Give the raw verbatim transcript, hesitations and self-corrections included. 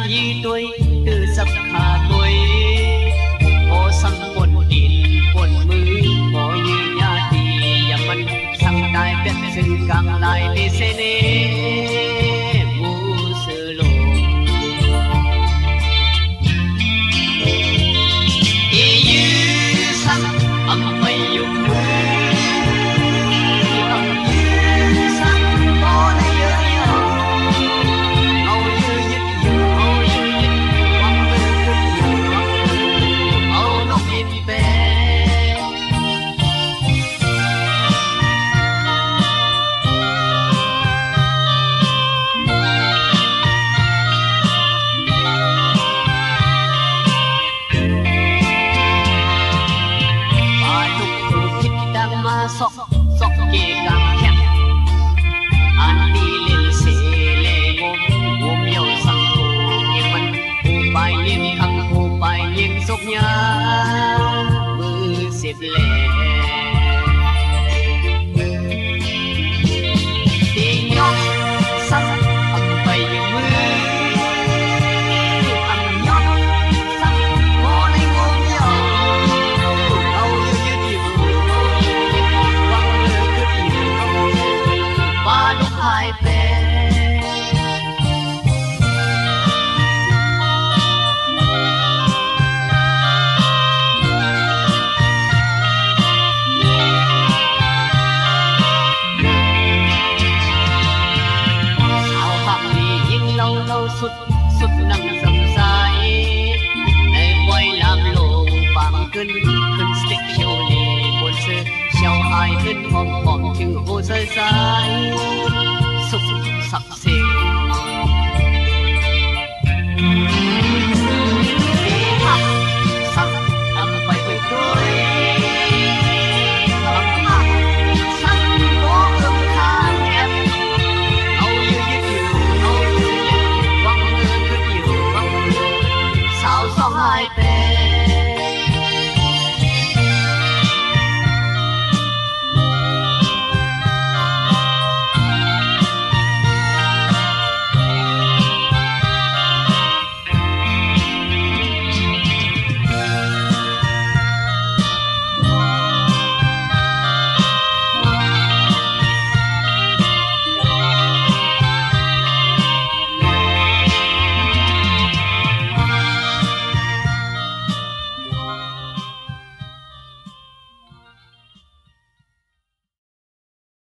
y tuổi từ sắp khả tuổi có sắm quần điện quần mư có như nhà thì nhà mình sang đai biết sinh càng lại đi xe nê mu sơ lộ y như sang âm mây dùng sọc sọc kề càng khép anh đi lên xe lê ngôm ngôm nhau sang hồ nhưng mình hồ bài nhiên thằng hồ bài nhiên sốc nhá mưa xếp lệ thì nhóc sang âm bay những mưa âm nhóc sang hồ này ngôm nhau đâu như như điều và lúc hai bên sao hằng đi nhưng lâu lâu suốt suốt năm dầm dài để quay làm lộ vàng cơn cơn stick chiều lì buồn sơ 小孩很慌慌，就好在在。